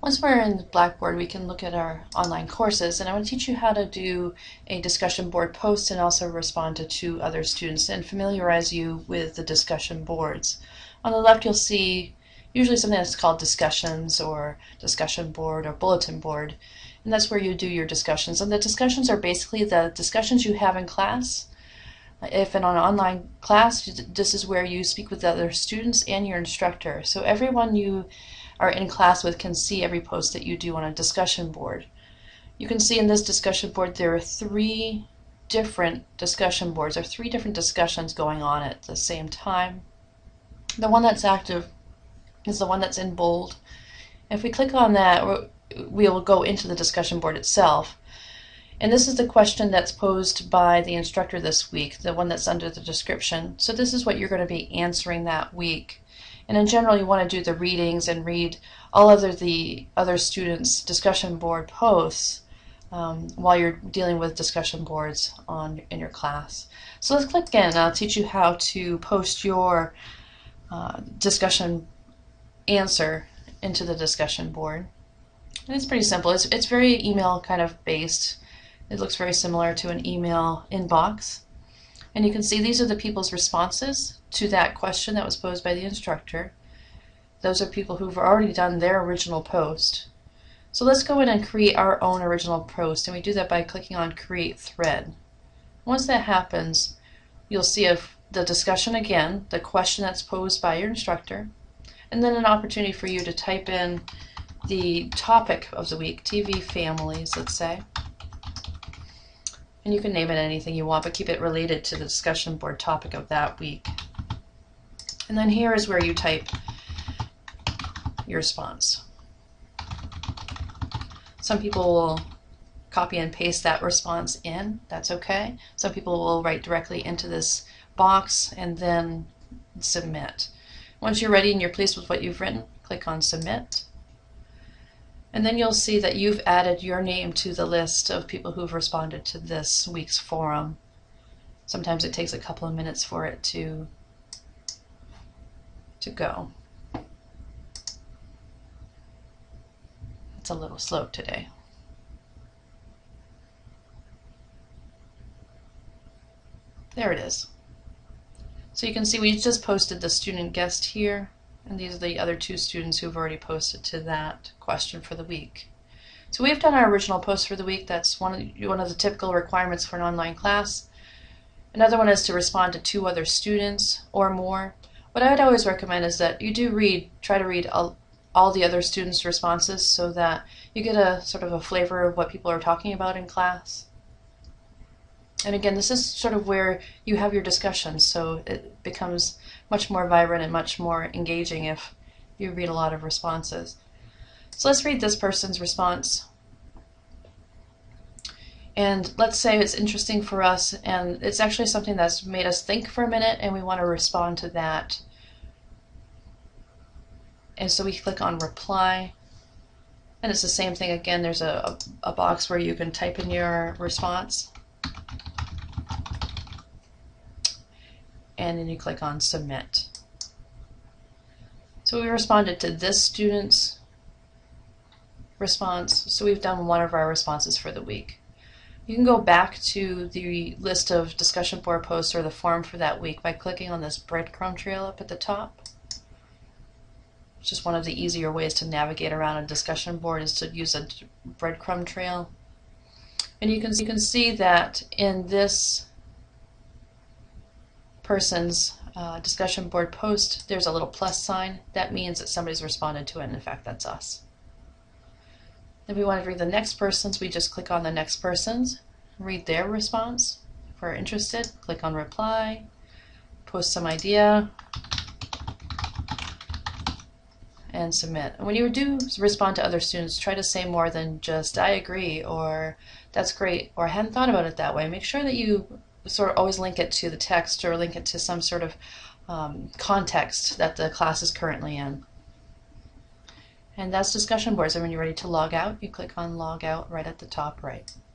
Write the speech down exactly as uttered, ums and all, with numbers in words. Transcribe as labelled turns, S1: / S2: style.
S1: Once we're in Blackboard, we can look at our online courses, and I want to teach you how to do a discussion board post and also respond to two other students and familiarize you with the discussion boards. On the left, you'll see usually something that's called discussions or discussion board or bulletin board, and that's where you do your discussions. And the discussions are basically the discussions you have in class. If in an online class, this is where you speak with the other students and your instructor. So everyone you are in class with can see every post that you do on a discussion board. You can see in this discussion board there are three different discussion boards, or three different discussions going on at the same time. The one that's active is the one that's in bold. If we click on that, we will go into the discussion board itself. And this is the question that's posed by the instructor this week, the one that's under the description. So this is what you're going to be answering that week. And in general, you want to do the readings and read all other the other students' discussion board posts um, while you're dealing with discussion boards on in your class. So let's click in, and I'll teach you how to post your uh, discussion answer into the discussion board. And it's pretty simple. It's, it's very email kind of based. It looks very similar to an email inbox. And you can see these are the people's responses to that question that was posed by the instructor. Those are people who've already done their original post. So let's go in and create our own original post, and we do that by clicking on Create Thread. Once that happens, you'll see if the discussion again, the question that's posed by your instructor, and then an opportunity for you to type in the topic of the week, T V families, let's say. And you can name it anything you want, but keep it related to the discussion board topic of that week. And then here is where you type your response. Some people will copy and paste that response in. That's okay. Some people will write directly into this box and then submit. Once you're ready and you're pleased with what you've written, click on Submit. And then you'll see that you've added your name to the list of people who've responded to this week's forum. Sometimes it takes a couple of minutes for it to, to go. It's a little slow today. There it is. So you can see we just posted the student guest here. And these are the other two students who've already posted to that question for the week. So we've done our original post for the week. That's one of the, one of the typical requirements for an online class. Another one is to respond to two other students or more. What I would always recommend is that you do read, try to read all, all the other students' responses so that you get a sort of a flavor of what people are talking about in class. And again, this is sort of where you have your discussions, so it becomes much more vibrant and much more engaging if you read a lot of responses. So let's read this person's response. And let's say it's interesting for us, and it's actually something that's made us think for a minute, and we want to respond to that. And so we click on Reply. And it's the same thing again. There's a, a, a box where you can type in your response. And then you click on Submit. So we responded to this student's response, so we've done one of our responses for the week. You can go back to the list of discussion board posts or the forum for that week by clicking on this breadcrumb trail up at the top. It's just one of the easier ways to navigate around a discussion board is to use a breadcrumb trail. And you can, you can see that in this person's uh, discussion board post, there's a little plus sign. That means that somebody's responded to it, and in fact that's us. If we want to read the next person's, we just click on the next person's, read their response. If we're interested, click on Reply, post some idea, and submit. And when you do respond to other students, try to say more than just I agree or that's great or I hadn't thought about it that way. Make sure that you sort of always link it to the text or link it to some sort of um, context that the class is currently in. And that's discussion boards. And when you're ready to log out, you click on Log Out right at the top right.